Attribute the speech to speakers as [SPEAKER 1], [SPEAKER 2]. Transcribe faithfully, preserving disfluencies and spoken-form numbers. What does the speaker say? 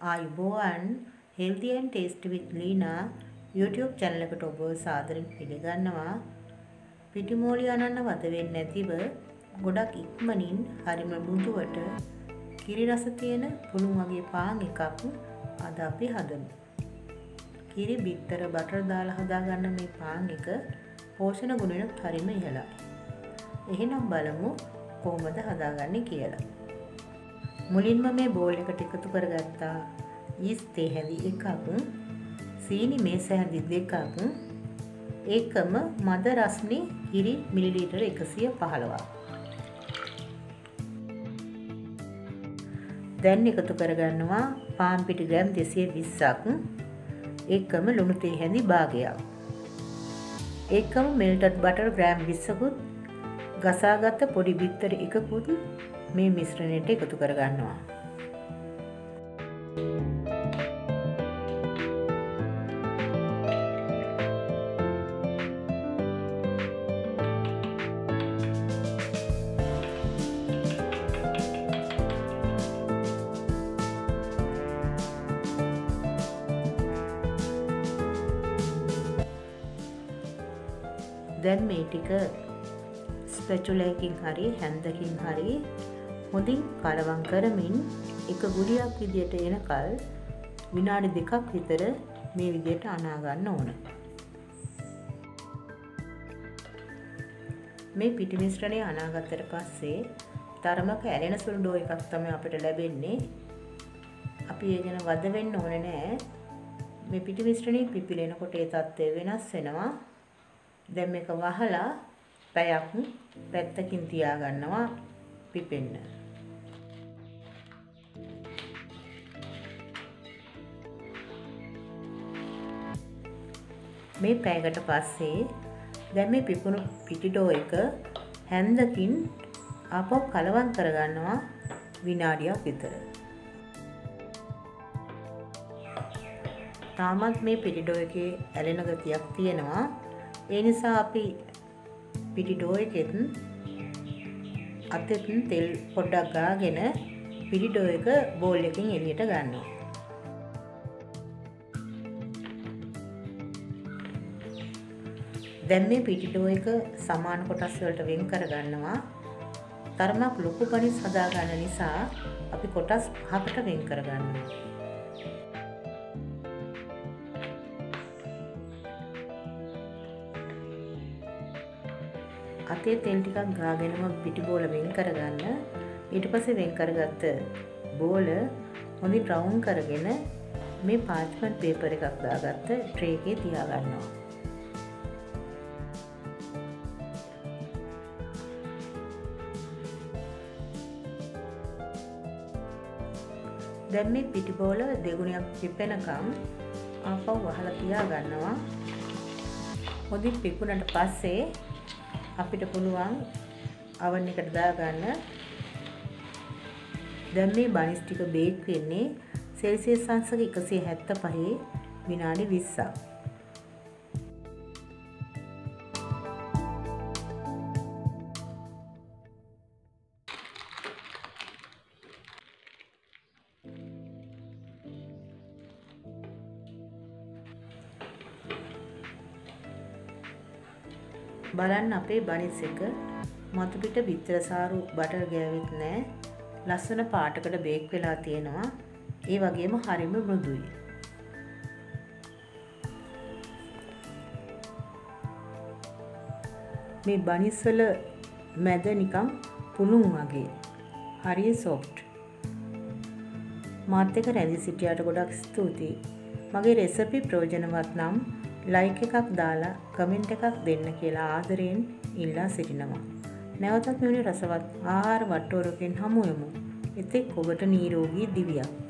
[SPEAKER 1] ආයුබෝවන් Healthy and Tasty with Lina YouTube channel එකට ඔබ සාදරයෙන් පිළිගන්නවා. පිටිමෝලිය අනන්න වද වෙන්නේ නැතිව ගොඩක් ඉක්මනින් හරිම මෘදුවට කිරි රස තියෙන පුළුන් වගේ පාන් එකක් අද අපි හදමු. කිරි බිත්තර බටර් දාලා හදාගන්න මේ පාන් එක පෝෂණ ගුණෙත් හරිම ඉහළයි. එහෙනම් බලමු කොහොමද හදාගන්නේ කියලා. මුලින්ම මේ බෝල් එකට එකතු කරගත්තා ඊස්ට් තේ හැඳි එකක්, සීනි මේස හැඳි දෙකක්, ඒකම මද රස්නි කිරි මිලිලීටර එකසිය පහළොවක්. දැන් එකතු කරගන්නවා පාන් පිටි ග්‍රෑම් දෙසිය විස්සක්, ඒකම ලුණු තේ හැඳි භාගයක්, ඒකම මෙල්ටඩ් බටර් ග්‍රෑම් විස්සකුත්, ගසාගත්ත පොඩි බිත්තර එකකුත් මේ මිශ්‍රණයට එකතු කරගන්නවා. දැන් මේ ටික ස්පැචුලා එකකින් හරි හැන්දකින් හරි හොඳින් කලවම් කරමින් එක ගුලියක් විදියට එනකල් විනාඩි දෙකක් විතර මේ විදියට අනා ගන්න ඕන. මේ පිටි මිශ්‍රණය අනාගත්තට පස්සේ තරමක ඇලෙන සුළු ඩෝ එකක් තමයි අපිට ලැබෙන්නේ. අපි ඒ ගැන වද වෙන්න ඕනේ නෑ. මේ පිටි මිශ්‍රණය පිපිලෙනකොට ඒ තත්ත්වය වෙනස් වෙනවා. දැන් මේක වහලා පැයක් පැත්තකින් තියා ගන්නවා පිපෙන්න. මේ පැයකට පස්සේ දැන් මේ පිපුණු පිටි ඩෝ එක හැන්දකින් ආපහු කලවම් කරගන්නවා විනාඩියක් විතර. තාමත් මේ පිටි ඩෝ එකේ ඇලෙන ගතියක් තියෙනවා. ඒ නිසා අපි පිටි ඩෝ එකෙත් අතෙන් තෙල් පොඩ්ඩක් ගාගෙන පිටි ඩෝ එක බෝල් එකකින් එළියට ගන්නවා. දැන් මේ පිටි ඩෝ එක සමාන කොටස් වලට වෙන් කර ගන්නවා. තරමක් ලොකු පණිස් හදා ගන්න නිසා අපි කොටස් පහකට වෙන් කර ගන්නවා. අතේ තෙල් ටිකක් ගාගෙනම පිටි බෝල වෙන් කරගන්න. ඊට පස්සේ වෙන් කරගත්ත බෝල හොඳින් රවුන්ඩ් කරගෙන මේ පාච්මන්ට් පේපර් එකක් දාගත්ත ට්‍රේ එකේ තියා ගන්නවා. දැන් මේ පිටි බෝල දෙගුණයක් පිපෙනකම් ආපහු වහලා තියා ගන්නවා. හොඳින් පිපුණාට පස්සේ අපිට පුළුවන් oven එකට දාගන්න. දැන් මේ බනිස් ටික බේක් වෙන්නේ සෙල්සියස් අංශක එකසිය හැත්තෑ විනාඩි විස්සක්. බලන්න අපේ බනිස් එක මතු පිට බිත්තර සාරු බටර් ගෑවෙත් නෑ. ලස්සන පාටකට බේක් වෙලා තියෙනවා. ඒ වගේම හරිම මෘදුයි. මේ බනිස් වල මැද නිකන් පුළුන් වගේ. හරිය සොෆ්ට්. මාත් එක්ක රැඳී සිටියාට ගොඩක් ස්තුතියි. මගේ රෙසිපි ප්‍රයෝජනවත් නම් ලයික් එකක් දාලා කමෙන්ට් එකක් දෙන්න කියලා ආදරයෙන් ඉල්ලා සිටිනවා. නැවතත් මෙවැනි රසවත් ආහාර වට්ටෝරුවකින් හමු වෙමු. එතෙක් ඔබට නිරෝගී දිවියක්.